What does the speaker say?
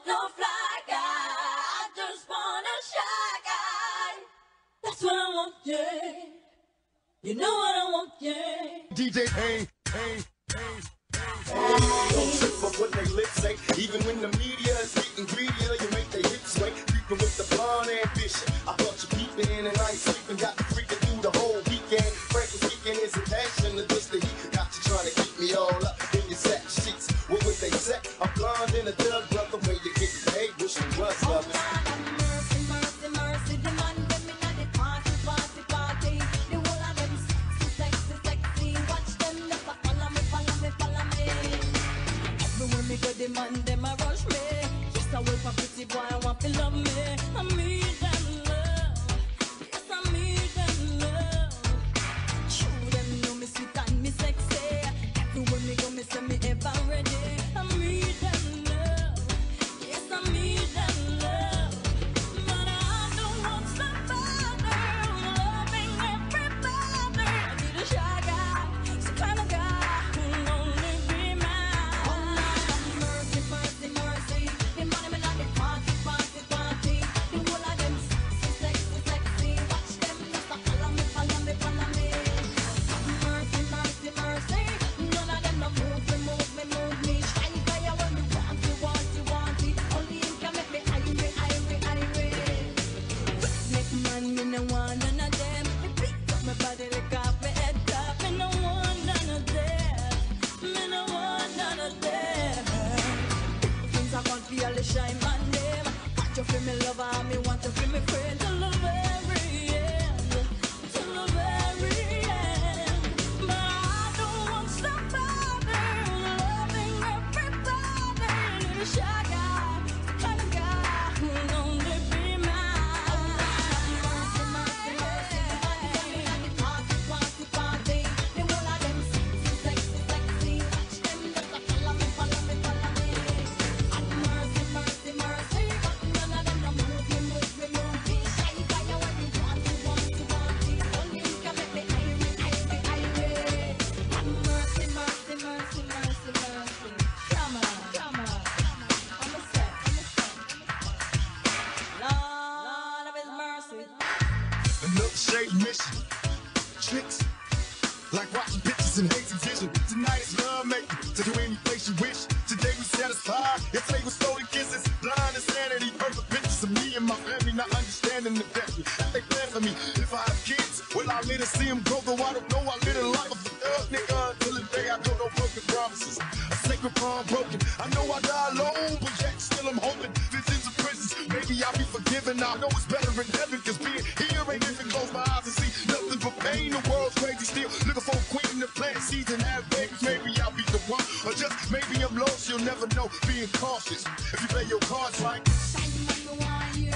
no fly guy. I just want a shy guy. That's what I want, yeah. You know what I want, yeah. DJ Pain, Pain, Pain. Don't trip up what they lips say. Even when the media is getting greedier, you make their hips sway. Creeping with the blonde ambition. I thought you peeping and I ain't sleeping. Got me freaking through the whole weekend. Frankly speaking, it's a passion. Just the heat got you trying to keep me all up in your sack sheets. What would they say? I'm blonde in a dub, brother. When you get paid, wish you was loving. Mercy, mercy, mercy. The man them inna the party, party, party. The whole of them sexy, sexy, sexy. Watch them just a follow me, follow me, follow me. Everywhere me go, the man them a rush me. Just a wait for pretty boy, I want to love me. I need them love. Yes, I need them love. True, them know me sweet and me sexy. Everywhere me go, me say me ever ready. I need them love. Yes, I need them love. But I don't want somebody loving everybody. I need a shy guy, some kind of guy who'll only be mine. Oh Lord, mercy, mercy, mercy. The money me like the party, party, party. The whole of them sexy, sexy, sexy. Watch them just a follow me, follow me, follow me. Mercy, mercy, mercy. None of them no move me, move me, move me. Shy guy when me want you, want you, want it. Only him can make me irate, irate, irate. Make man, me no want none of them. Me beat up my body, lick off my head top. Me no want none of them. Me no want none of them. Things I can't feel the shine man them. Want you feel me lover, me want you feel me friend. Till the very end, till the very end. But I don't want somebody loving everybody. Need a shy guy, some kind of guy who'll only be mine. Mercy, mercy, mercy. The party, party, party. The whole of them sexy, sexy, sexy. Watch them just a follow me, follow me, follow me. And mercy, mercy, mercy. But none of them no move me, move me, move me. Shy guy, you when you want to, want to, want it. Only him can make me irate, irate, irate. And mercy, mercy, mercy, mercy, mercy. Come on, come on. I'm a set, I'm a set. Lord of His mercy. Another shade mission. Tricks. Like watching pictures in hazy vision. Tonight is love making. To do any place you wish. Today we satisfied. Yesterday was stolen kisses. Blind insanity. Perfect pictures of me and my family. Not understanding the depth that they plan for me. If I have kids, will I live to see them grow? Though I don't know. I live a life of a thug nigga until the day I go. No broken promises. A sacred bond broken. I know I die alone, but yet still I'm hoping. Visions of prisons. Maybe I'll be forgiven. I know it's better in heaven. Cause being here ain't even close my eyes and see nothing but pain. The world's crazy still. Looking for a queen to plant seeds and have babies. Maybe I'll be the one. Or just maybe I'm lost. You'll never know. Being cautious. If you play your cards right. Shine man, me want you.